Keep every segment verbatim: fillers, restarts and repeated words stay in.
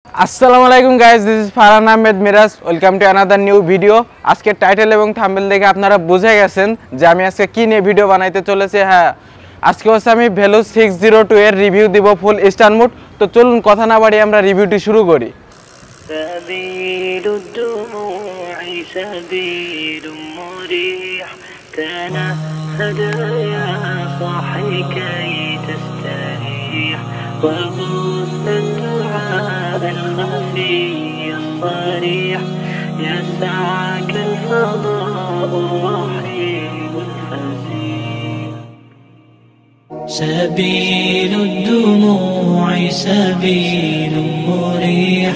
আসসালামু আলাইকুম guys, this is Farhan Ahmed Miraj. Welcome to another new video. আজকে টাইটেল এবং থাম্বনেল দেখে আপনারা বুঝে গেছেন যে আমি আজকে কি নিয়ে ভিডিও বানাইতে চলেছি। হ্যাঁ, আজকে হচ্ছে আমি ভেলু সিক্স জিরো টু এর রিভিউ দিব ফুল স্টান মোড। তো চলুন কথা না বাড়িয়ে আমরা রিভিউটি শুরু করি। وبث الدعاء الخفي الصريح يسعك الفضاء الرحيم الفزيع. سبيل الدموع سبيل مريح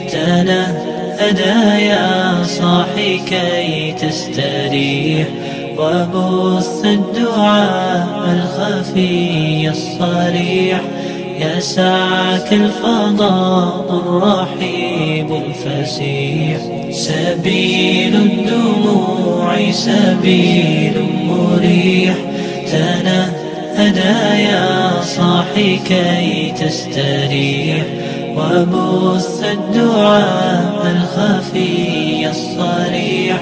تنهدى يا صاحي كي تستريح وبث الدعاء الخفي الصريح يسعك الفضاء الرحيب الفسيح. سبيل الدموع سبيل مريح تنهدى يا صاحي كي تستريح وبث الدعاء الخفي الصريح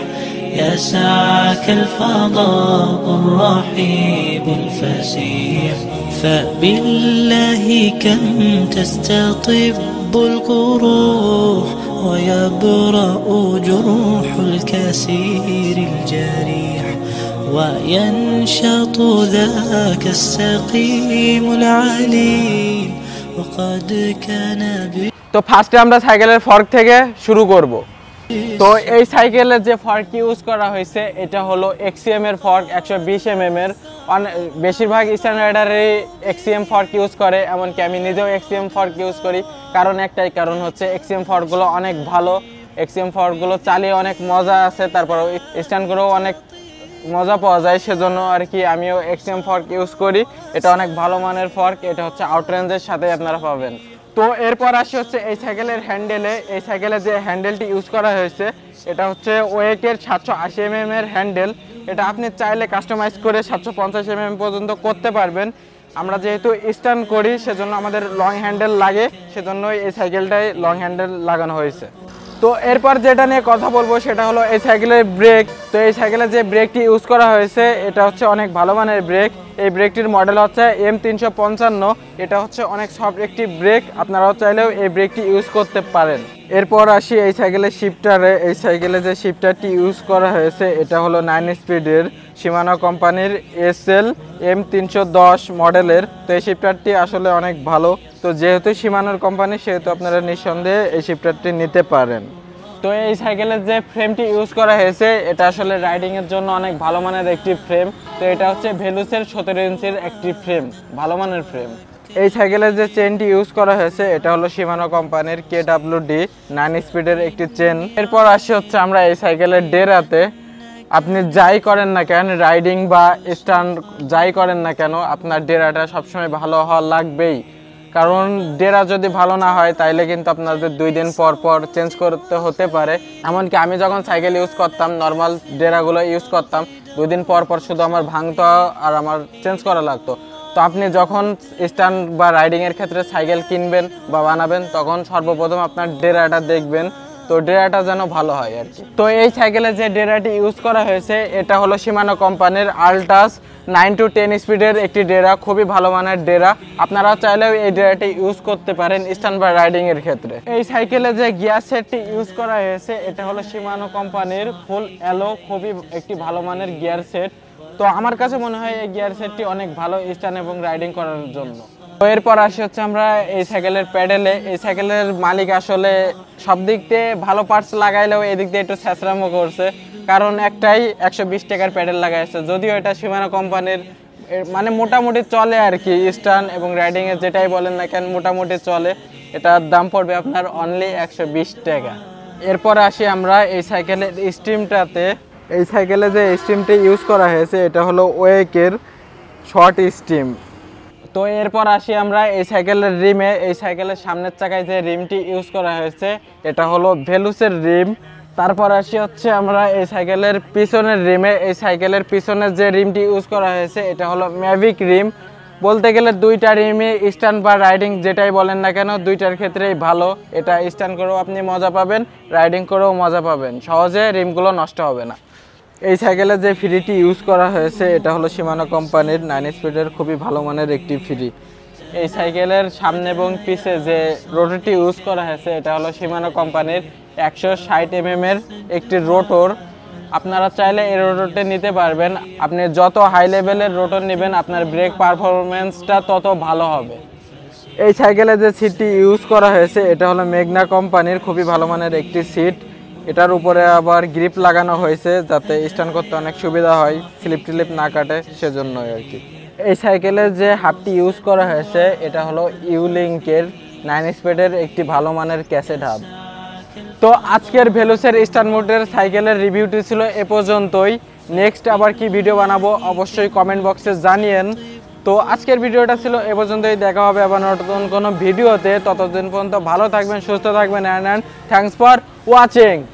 يسعك الفضاء الرحيب الفسيح. فبالله كم تستطب القروح ويبرأ جروح الكسير الجريح وينشط ذاك السقيم العليل وقد كان ب তো ফার্স্টে আমরা সাইকেলের ফর্ক থেকে শুরু করব। তো এই সাইকেলের যে ফর্ক ইউজ করা হয়েছে এটা হলো এক্সিএম এর ফর্ক, একশো বিশ এম এম এর। বেশিরভাগ স্টান রাইডারে এক্সিএম ফর্ক ইউজ করে, এমনকি আমি নিজেও এক্সিএম ফর্ক ইউজ করি। কারণ একটাই কারণ হচ্ছে এক্সিএম ফর্কগুলো অনেক ভালো, এক্সিএম ফর্কগুলো চালিয়ে অনেক মজা আছে, তারপর স্ট্যান্ড করেও অনেক মজা পাওয়া যায়, সেজন্য আর কি আমিও এক্সিএম ফর্ক ইউজ করি। এটা অনেক ভালো মানের ফর্ক, এটা হচ্ছে আউটরেঞ্জের সাথে আপনারা পাবেন। তো এরপর আসি হচ্ছে এই সাইকেলের হ্যান্ডেলে। এই সাইকেলের যে হ্যান্ডেলটি ইউজ করা হয়েছে এটা হচ্ছে ওয়েকের সাতশো আশি এম এম এর হ্যান্ডেল। এটা আপনি চাইলে কাস্টমাইজ করে সাতশো পঞ্চাশ এম এম পর্যন্ত করতে পারবেন। আমরা যেহেতু স্টান করি সেজন্য আমাদের লং হ্যান্ডেল লাগে, সেজন্যই এই সাইকেলটায় লং হ্যান্ডেল লাগানো হয়েছে। তো এরপর যেটা নিয়ে কথা বলবো সেটা হলো এই সাইকেলের ব্রেক। তো এই সাইকেলের যে ব্রেকটি ইউজ করা হয়েছে এটা হচ্ছে অনেক ভালো মানের ব্রেক। এই ব্রেকটির মডেল হচ্ছে এম তিনশো পঞ্চান্ন। এটা হচ্ছে অনেক সফট একটি ব্রেক, আপনারাও চাইলেও এই ব্রেকটি ইউজ করতে পারেন। এরপর আসি এই সাইকেলের শিফটারে। এই সাইকেলে যে শিফটারটি ইউজ করা হয়েছে এটা হলো নাইন স্পিডের শিমানো কোম্পানির এস এল এম তিনশো দশ মডেলের। তো এই শিফটারটি আসলে অনেক ভালো। তো যেহেতু শিমানোর কোম্পানি সেহেতু আপনারা নিঃসন্দেহে এই শিফটারটি নিতে পারেন। তো এই সাইকেলের যে ফ্রেমটি ইউজ করা হয়েছে এটা আসলে রাইডিংয়ের জন্য অনেক ভালো মানের একটি ফ্রেম। তো এটা হচ্ছে ভেলুসের সতেরো ইঞ্চির একটি ফ্রেম, ভালো মানের ফ্রেম। এই সাইকেলের যে চেনটি ইউজ করা হয়েছে এটা হলো শিমানো কোম্পানির কে ডাব্লিউ ডি নাইন স্পিডের একটি চেন। এরপর আসি হচ্ছে আমরা এই সাইকেলের ডেরাতে। আপনি যাই করেন না কেন, রাইডিং বা স্টান্ট যাই করেন না কেন, আপনার ডেরাটা সবসময় ভালো হওয়া লাগবেই। কারণ ডেরা যদি ভালো না হয় তাইলে কিন্তু আপনাদের দুই দিন পর পর চেঞ্জ করতে হতে পারে। এমনকি আমি যখন সাইকেল ইউজ করতাম, নর্মাল ডেরাগুলো ইউজ করতাম, দুই দিন পর পর শুধু আমার ভাঙতো আর আমার চেঞ্জ করা লাগতো। তো আপনি যখন স্টান্ট বা রাইডিংয়ের ক্ষেত্রে সাইকেল কিনবেন বা বানাবেন তখন সর্বপ্রথম আপনার ডেরাটা দেখবেন, তো ডেরাটা যেন ভালো হয় আর কি। তো এই সাইকেলে যে ডেরাটি ইউজ করা হয়েছে এটা হলো শিমানো কোম্পানির আল্টাস নাইন টু টেন স্পিডের একটি ডেরা, খুবই ভালো মানের ডেরা। আপনারা চাইলেও এই ডেরাটি ইউজ করতে পারেন স্টান্ট বা রাইডিং এর ক্ষেত্রে। এই সাইকেলে যে গিয়ার সেটটি ইউজ করা হয়েছে এটা হলো শিমানো কোম্পানির ফুল অ্যালো, খুবই একটি ভালো মানের গিয়ার সেট। তো আমার কাছে মনে হয় এই গিয়ার সেটটি অনেক ভালো স্টান্ট এবং রাইডিং করার জন্য। তো এরপর আসি হচ্ছে আমরা এই সাইকেলের প্যাডেলে। এই সাইকেলের মালিক আসলে সব দিক দিয়ে ভালো পার্টস লাগাইলেও এদিক দিয়ে একটু ছ্যাঁচড়ামো করছে, কারণ একটাই একশো বিশ টাকার প্যাডেল লাগাইছে। যদিও এটা শিমানো কোম্পানির মানে মোটামুটি চলে আর কি, স্টান এবং রাইডিংয়ে যেটাই বলেন না কেন মোটামুটি চলে। এটার দাম পড়বে আপনার অনলি একশো বিশ টাকা। এরপর আসি আমরা এই সাইকেলের স্টিমটাতে। এই সাইকেলে যে স্টিমটি ইউজ করা হয়েছে এটা হলো ওয়েকের শর্ট স্টিম। তো এরপর আসি আমরা এই সাইকেলের রিমে। এই সাইকেলের সামনের চাকায় যে রিমটি ইউজ করা হয়েছে এটা হলো ভেলুসের রিম। তারপর আসি হচ্ছে আমরা এই সাইকেলের পিছনের রিমে। এই সাইকেলের পিছনের যে রিমটি ইউজ করা হয়েছে এটা হলো ম্যাভিক রিম। বলতে গেলে দুইটা রিমই স্ট্যান্ড বা রাইডিং যেটাই বলেন না কেন দুইটার ক্ষেত্রেই ভালো। এটা স্ট্যান্ড করেও আপনি মজা পাবেন, রাইডিং করেও মজা পাবেন, সহজে রিমগুলো নষ্ট হবে না। এই সাইকেলে যে ফ্রিটি ইউজ করা হয়েছে এটা হলো শিমানো কোম্পানির নাইন স্পিডের খুবই ভালো মানের একটি ফ্রি। এই সাইকেলের সামনে এবং পিছে যে রোটরটি ইউজ করা হয়েছে এটা হলো শিমানো কোম্পানির একশো ষাট এম এম এর একটি রোটর। আপনারা চাইলে এই রোটরটি নিতে পারবেন। আপনি যত হাই লেভেলের রোটর নেবেন আপনার ব্রেক পারফরমেন্সটা তত ভালো হবে। এই সাইকেলে যে সিটটি ইউজ করা হয়েছে এটা হলো মেঘনা কোম্পানির খুবই ভালো মানের একটি সিট। এটার উপরে আবার গ্রিপ লাগানো হয়েছে যাতে স্ট্যান্ড করতে অনেক সুবিধা হয়, স্লিপ টিলিপ না কাটে, সেজন্যই আর কি। এই সাইকেলের যে হাবটি ইউজ করা হয়েছে এটা হলো ইউলিংকের নাইন স্পিডের একটি ভালো মানের ক্যাসেট হাব। তো আজকের ভেলোসের স্ট্যান্ড মোটরের সাইকেলের রিভিউটি ছিল এ পর্যন্তই। নেক্সট আবার কি ভিডিও বানাবো অবশ্যই কমেন্ট বক্সে জানিয়েন। তো আজকের ভিডিওটা ছিল এ পর্যন্তই, দেখা হবে আবার নতুন কোনো ভিডিওতে। ততদিন পর্যন্ত ভালো থাকবেন, সুস্থ থাকবেন, অ্যান্ড থ্যাঙ্কস ফর ওয়াচিং।